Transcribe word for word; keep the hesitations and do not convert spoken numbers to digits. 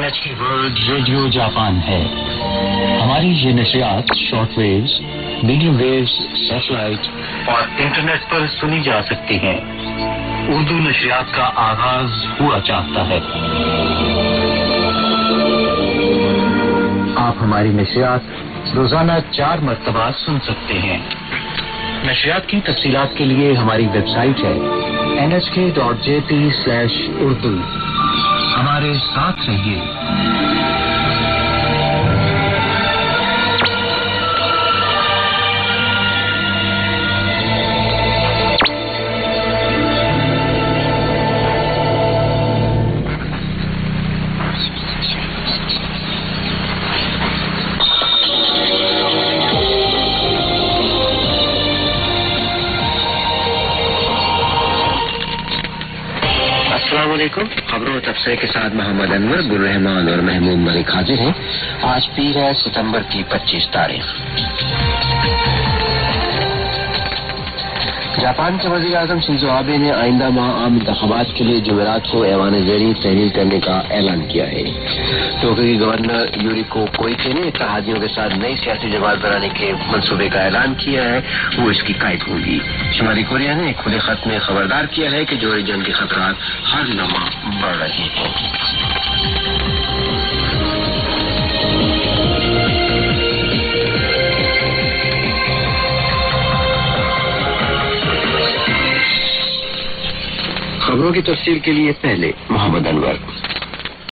H کی world radio Japan ہے. ہماری یہ نشریات short waves, medium waves, satellite اور انٹرنیٹ پر سنی جا سکتی ہیں. اردو نشریات کا آغاز ہوا چاہتا ہے. آپ ہماری نشریات روزانہ چار مرتبہ سن سکتے ہیں. نشریات کی تفصیلات کے لیے ہماری ویب سائٹ ہے N H K dot J P slash Urdu. ہمارے ساتھ رہیے. السلام علیکم. خبروں تبصرے کے ساتھ محمد انور، گلرحمان اور محمود ملک حاضر ہیں. آج پیر ہے ستمبر کی پچیس تاریخ. جاپان کے وزیر اعظم شنزو آبے نے آئندہ ماہ عام انتخابات کے لیے جمعرات کو ایوان زیریں تحلیل کرنے کا اعلان کیا ہے. ٹوکیو کے گورنر یوریکو کوئیچے نے اتحادیوں کے ساتھ نئی سیاسی جماعت بنانے کے منصوبے کا اعلان کیا ہے. وہ اس کی قائد ہوں گی. شمالی کوریا نے ایک کھلے خط میں خبردار کیا ہے کہ جوہری جنگ کے خطرات ہر لمحہ بڑھ رہے ہیں. خبروں کی تفصیل کے لیے پہلے محمد انور.